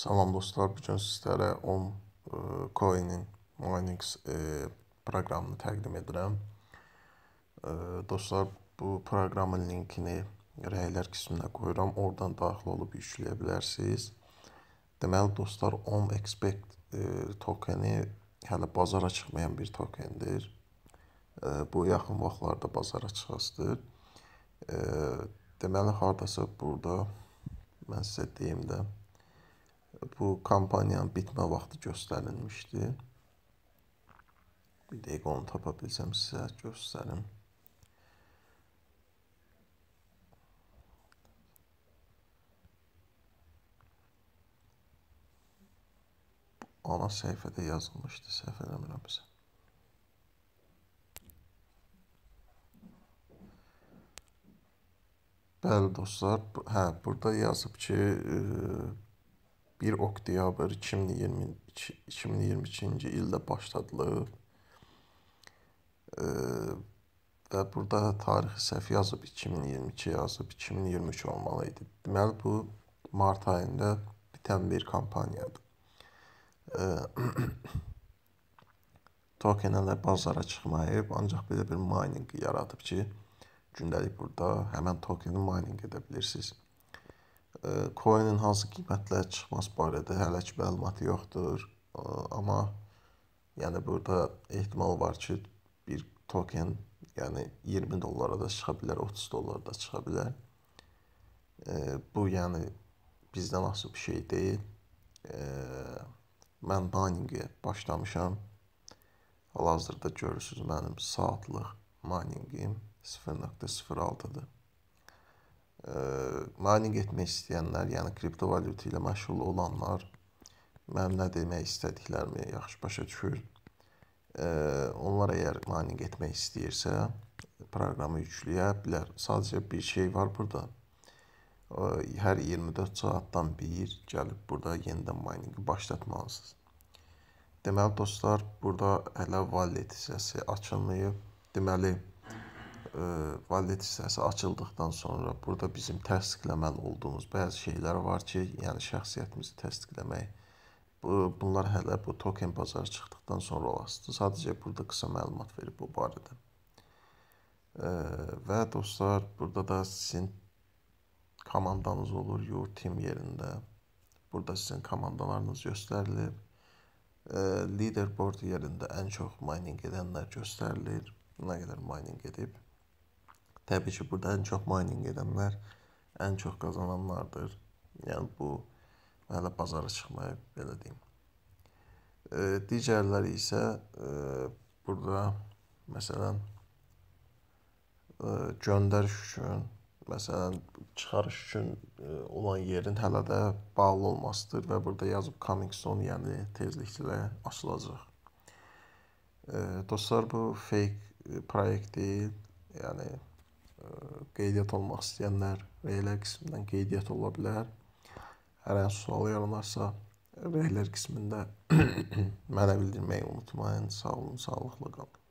Salam dostlar, bugün sizlərə OM Coin'in mining proqramını təqdim edirəm. Dostlar, bu proqramın linkini rəylər qisminə qoyuram, oradan daxil olub yükləyə bilərsiniz. Deməli dostlar, OM Expect tokeni hələ bazara çıxmayan bir tokendir. Bu yaxın vaxtlarda bazara çıxasıdır. Deməli, hardasa burada mən sizə deyim də, bu kampaniyanın bitmə vaxtı göstərilmişdi. Bir dəqiqə onu tapa bilsəm sizə göstərim. Ana səhifədə yazılmışdı, səhv eləmirəmsə. Bəli dostlar, burada yazıb ki 1 oktyabr 2022-ci ildə başladılıb və burada tarixi səhv yazıb, 2022 yazıb, 2023 olmalı idi. Deməli, bu mart ayında bitən bir kampaniyadır. Token hələ bazara çıxmayıb, ancaq belə bir mining yaradıb ki, gündəlik burada həmən tokeni mining edə bilirsiniz. Coin'in hansı qiymətlərə çıxması barədə hələ ki məlumatı yoxdur. Amma yəni burada ehtimal var ki, bir token yəni 20 dollara da çıxa bilər, 30 dollara da çıxa bilər. Bu yəni bizdən asılı bir şey deyil. Mən miningə başlamışam. Hal-hazırda görürsünüz mənim saatlıq miningim 0.06-dır. Mining etmək istəyənlər, yəni kriptovalyuta ilə məşğul olanlar mənim nə demək istədiklərimi yaxşı başa düşür. Onlar əgər mining etmək istəyirsə, proqramı yükləyə bilər. Sadəcə bir şey var burada. Hər 24 saatdan bir gəlib burada yenidən miningi başlatmalısınız. Deməli dostlar, burada hələ wallet hissəsi açılmayıb. Deməli, wallet hissəsi açıldıqdan sonra burada bizim təsdiqləməli olduğumuz bəzi şeylər var ki, yəni şəxsiyyətimizi təsdiqləmək. Bunlar hələ bu token bazara çıxdıqdan sonra olasıdır. Sadəcə burada qısa məlumat verib bu barədə. Və dostlar, burada da sizin komandanız olur, your team yerində. Burada sizin komandalarınız göstərilir. Leaderboard yerində ən çox mining edənlər göstərilir. Nə qədər mining edib. Təbii ki, burada ən çox mining edənlər ən çox qazananlardır. Yəni bu hələ bazara çıxmayıb, belə deyim. Digərləri isə burada məsələn göndəriş üçün, məsələn çıxarış üçün olan yerin hələ də bağlı olmasıdır və burada yazıb coming soon, yəni tezliklə açılacaq. Dostlar, bu fake proyekt deyil, yəni qeydiyyat olmaq istəyənlər rəylər qismindən qeydiyyat ola bilər. Hər hansı sual yaranarsa rəylər qismində mənə bildirməyi unutmayın. Sağ olun, sağlıqla qalın.